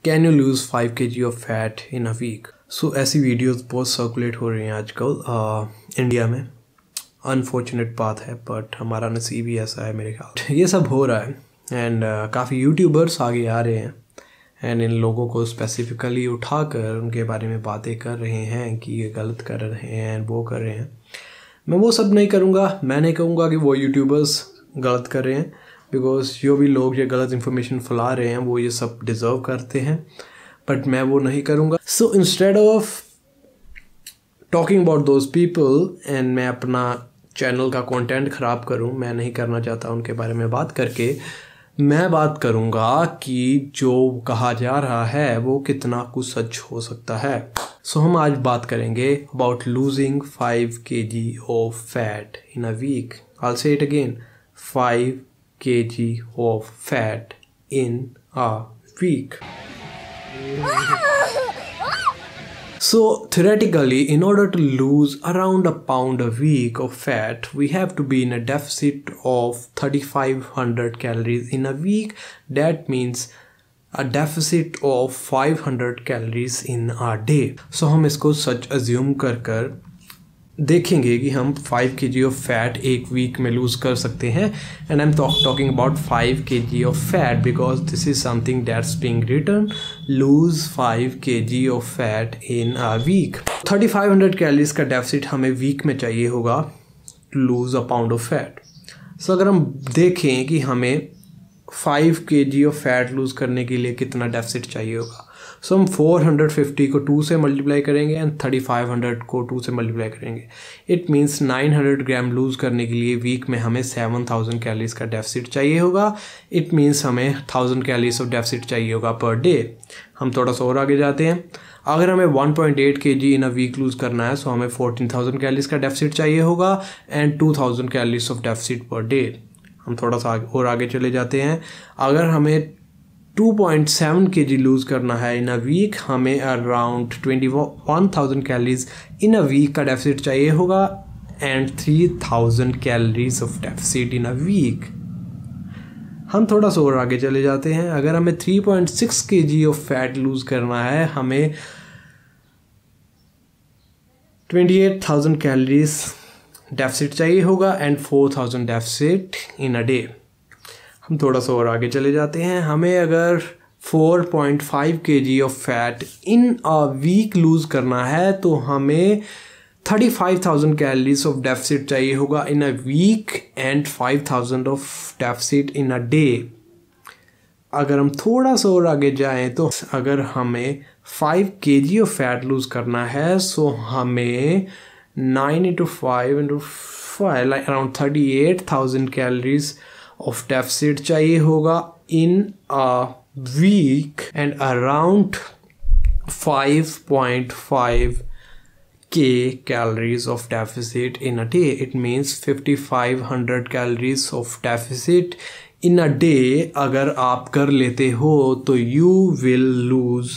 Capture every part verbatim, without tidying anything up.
Can you lose five K G of fat in a week. So ऐसी videos बहुत circulate हो रही हैं आजकल इंडिया में। अनफॉर्चुनेट बात है बट हमारा नसीब ही ऐसा है मेरे ख्याल। ये सब हो रहा है एंड uh, काफ़ी यूट्यूबर्स आगे आ रहे हैं एंड इन लोगों को स्पेसिफिकली उठाकर उनके बारे में बातें कर रहे हैं कि ये गलत कर रहे हैं वो कर रहे हैं। मैं वो सब नहीं करूँगा। मैं नहीं कहूँगा कि वो यूट्यूबर्स गलत कर रहे हैं, बिकॉज जो भी लोग ये गलत इन्फॉर्मेशन फैला रहे हैं वो ये सब डिज़र्व करते हैं, बट मैं वो नहीं करूँगा। So instead of talking about those people and मैं अपना चैनल का कंटेंट ख़राब करूँ, मैं नहीं करना चाहता उनके बारे में बात करके। मैं बात करूँगा कि जो कहा जा रहा है वो कितना कुछ सच हो सकता है। सो so, हम आज बात करेंगे about losing five K G of fat in a week. I say it again, five K G of fat in a week. So theoretically, in order to lose around a pound a week of fat, we have to be in a deficit of thirty-five hundred calories in a week. That means a deficit of five hundred calories in a day. So हम इसको सच assume कर कर देखेंगे कि हम five K G of fat एक week में lose कर सकते हैं। And I am talking about five K G of fat because this is something that's being written, lose five K G of fat in a week. Thirty five hundred calories का deficit हमें week में चाहिए होगा to lose a pound of fat. So अगर हम देखें कि हमें five K G of fat loose करने के लिए कितना डेफिसिट चाहिए होगा, सो so, हम फोर हंड्रेड फिफ्टी को टू से मल्टीप्लाई करेंगे एंड थर्टी फाइव हंड्रेड को टू से मल्टीप्लाई करेंगे। It means nine hundred gram lose करने के लिए वीक में हमें सेवन थाउजेंड कैलोरीज का डेफिसिट चाहिए होगा। इट मींस हमें one thousand calories of deficit चाहिए होगा पर डे। हम थोड़ा सा और आगे जाते हैं। अगर हमें वन पॉइंट एट के जी इन अ वीक लूज़ करना है, सो हमें फोर्टीन थाउजेंड कैलोरीज का डेफिसिट चाहिए होगा and two thousand calories of deficit per day. हम थोड़ा सा और आगे चले जाते हैं। अगर हमें टू पॉइंट सेवन के जी लूज़ करना है इन अ वीक, हमें around twenty one thousand calories in a week का डेफिसिट चाहिए होगा and three thousand calories of deficit in a week. हम थोड़ा सा और आगे चले जाते हैं। अगर हमें थ्री पॉइंट सिक्स के जी ऑफ फैट लूज़ करना है, हमें twenty eight thousand calories deficit चाहिए होगा and four thousand deficit in a day. हम थोड़ा सा और आगे चले जाते हैं। हमें अगर four point five K G of fat in a week lose करना है तो हमें thirty five thousand calories of deficit चाहिए होगा in a week and five thousand of deficit in a day. अगर हम थोड़ा सा और आगे जाएं तो अगर हमें five K G of fat loose करना है, सो हमें nine into five into five around thirty eight thousand calories of deficit चाहिए होगा in a week and around five point five K calories of deficit in a day. It means fifty five hundred calories of deficit in a day अगर आप कर लेते हो तो you will lose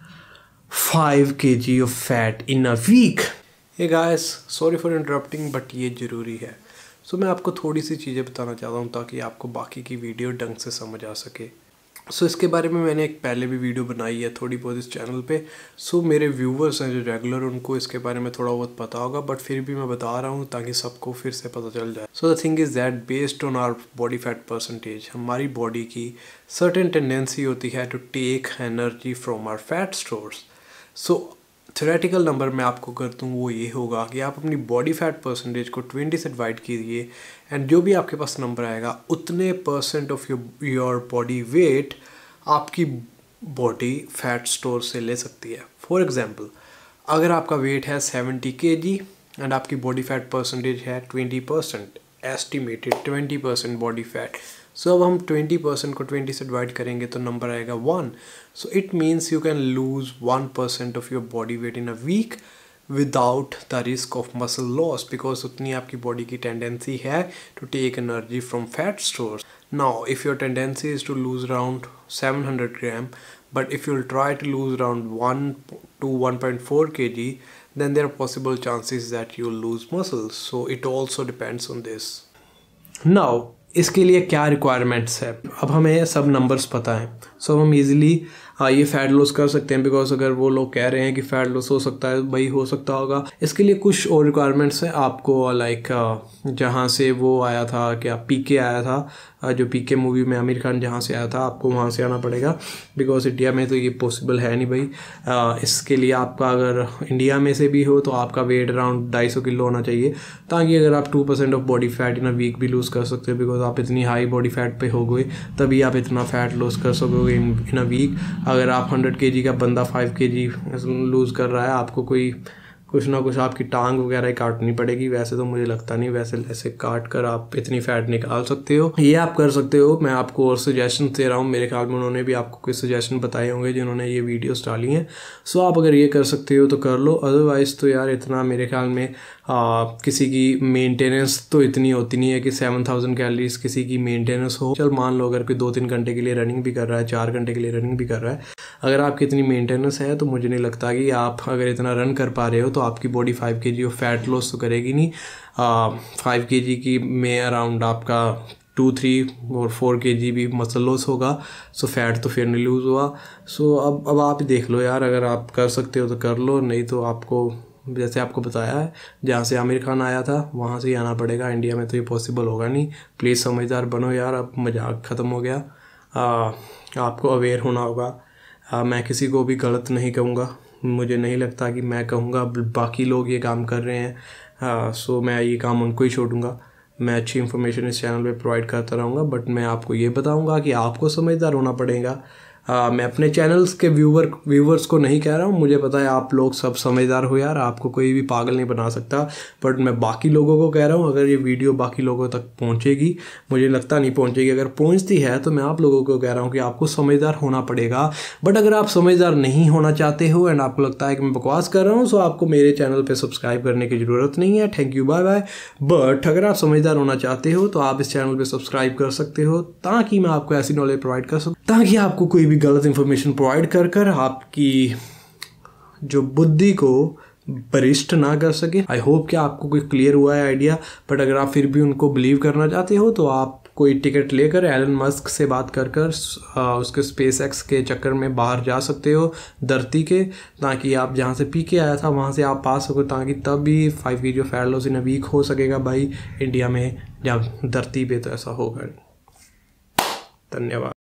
five K G of fat in a week. Hey guys, sorry for interrupting but ये ज़रूरी है। सो so, मैं आपको थोड़ी सी चीज़ें बताना चाहता हूँ ताकि आपको बाकी की वीडियो ढंग से समझ आ सके। सो so, इसके बारे में मैंने एक पहले भी वीडियो बनाई है थोड़ी बहुत इस चैनल पे। सो so, मेरे व्यूवर्स हैं जो रेगुलर, उनको इसके बारे में थोड़ा बहुत पता होगा, बट फिर भी मैं बता रहा हूँ ताकि सबको फिर से पता चल जाए। So the thing is that based on our body fat percentage, हमारी बॉडी की सर्टेन टेंडेंसी होती है to take energy from our fat stores. So theoretical number मैं आपको करता हूँ वो ये होगा कि आप अपनी बॉडी फैट परसेंटेज को ट्वेंटी से डिवाइड कीजिए एंड जो भी आपके पास नंबर आएगा उतने percent of your your body weight आपकी बॉडी फैट स्टोर से ले सकती है। फॉर एग्जांपल, अगर आपका वेट है सेवेंटी के जी एंड आपकी बॉडी फैट परसेंटेज है twenty percent, estimated twenty percent body fat. So अब हम ट्वेंटी परसेंट को ट्वेंटी से डिवाइड करेंगे तो नंबर आएगा one. So it means you can lose one percent of your body weight in a week without the risk of muscle loss, because उतनी आपकी body की टेंडेंसी है to take energy from fat stores. Now if your tendency is to lose around seven hundred gram, but if you will try to lose around one two one point four K G, then there are possible chances that you will lose muscles. So it also depends on this. Now इसके लिए क्या requirements है, अब हमें सब numbers पता है। सो so, हम इजीली हाँ ये फ़ैट लॉस कर सकते हैं, बिकॉज अगर वो लोग कह रहे हैं कि फ़ैट लॉस हो सकता है, भाई हो सकता होगा। इसके लिए कुछ और रिक्वायरमेंट्स हैं आपको, लाइक जहाँ से वो आया था, क्या पीके आया था, जो पीके मूवी में आमिर खान जहाँ से आया था, आपको वहाँ से आना पड़ेगा, बिकॉज इंडिया में तो ये पॉसिबल है नहीं भाई। आ, इसके लिए आपका अगर इंडिया में से भी हो तो आपका वेट अराउंड ढाई सौ किलो होना चाहिए, ताकि अगर आप two percent of body fat in a week भी लूज़ कर सकते हो, बिकॉज आप इतनी हाई बॉडी फैट पे हो गए तभी आप इतना फैट लूज़ कर सकोगे इन अ वीक। अगर आप हंड्रेड के जी का बंदा फाइव के जी लूज़ कर रहा है, आपको कोई कुछ ना कुछ आपकी टांग वगैरह काटनी पड़ेगी। वैसे तो मुझे लगता नहीं, वैसे ऐसे काट कर आप इतनी फैट निकाल सकते हो, ये आप कर सकते हो। मैं आपको और सजेशन दे रहा हूँ, मेरे ख्याल में उन्होंने भी आपको कुछ सजेशन बताए होंगे जिन्होंने ये वीडियोस डाली हैं। सो आप अगर ये कर सकते हो तो कर लो, अदरवाइज़ तो यार इतना मेरे ख्याल में आ, किसी की मेंटेनेंस तो इतनी होती नहीं है कि सेवन थाउजेंड कैलोरीज किसी की मेंटेनेंस हो। चल मान लो अगर कोई दो तीन घंटे के लिए रनिंग भी कर रहा है, चार घंटे के लिए रनिंग भी कर रहा है, अगर आपकी इतनी मेंटेनेंस है तो मुझे नहीं लगता कि आप अगर इतना रन कर पा रहे हो तो आपकी body five K G of fat loss तो करेगी नहीं। फाइव के जी की में अराउंड आपका टू थ्री और फोर के जी भी मसल लॉस होगा। सो फैट तो फिर नहीं लूज़ हुआ। सो अब अब आप देख लो यार, अगर आप कर सकते हो तो कर लो, नहीं तो आपको जैसे आपको बताया है जहाँ से आमिर खान आया था वहाँ से ही आना पड़ेगा। इंडिया में तो ये पॉसिबल होगा नहीं। प्लीज़ समझदार बनो यार, अब मजाक ख़त्म हो गया। आ, आपको अवेयर होना होगा। आ, मैं किसी को भी गलत नहीं कहूँगा, मुझे नहीं लगता कि मैं कहूँगा बाकी लोग ये काम कर रहे हैं, आ, सो मैं ये काम उनको ही छोड़ूंगा। मैं अच्छी इन्फॉर्मेशन इस चैनल पे प्रोवाइड करता रहूँगा, बट मैं आपको ये बताऊँगा कि आपको समझदार होना पड़ेगा। आ, मैं अपने चैनल्स के व्यूवर व्यूवर्स को नहीं कह रहा हूँ, मुझे पता है आप लोग सब समझदार हो यार, आपको कोई भी पागल नहीं बना सकता, बट मैं बाकी लोगों को कह रहा हूँ अगर ये वीडियो बाकी लोगों तक पहुँचेगी, मुझे लगता नहीं पहुँचेगी, अगर पहुँचती है तो मैं आप लोगों को कह रहा हूँ कि आपको समझदार होना पड़ेगा। बट अगर आप समझदार नहीं होना चाहते हो एंड आपको लगता है कि मैं बकवास कर रहा हूँ, सो आपको मेरे चैनल पर सब्सक्राइब करने की ज़रूरत नहीं है। Thank you, bye bye. But अगर आप समझदार होना चाहते हो तो आप इस चैनल पर सब्सक्राइब कर सकते हो, ताकि मैं आपको ऐसी नॉलेज प्रोवाइड कर सकूँ, ताकि आपको कोई भी गलत इन्फॉर्मेशन प्रोवाइड कर कर आपकी जो बुद्धि को बरिष्ठ ना कर सके। आई होप कि आपको कोई क्लियर हुआ है आइडिया। बट अगर आप फिर भी उनको बिलीव करना चाहते हो तो आप कोई टिकट लेकर एलन मस्क से बात कर कर उसके स्पेस एक्स के चक्कर में बाहर जा सकते हो धरती के, ताकि आप जहाँ से पी के आया था वहाँ से आप पा सको, ताकि तब भी five K G fat loss in a week हो सकेगा भाई इंडिया में, जहाँ धरती पे तो ऐसा होगा नहीं। धन्यवाद।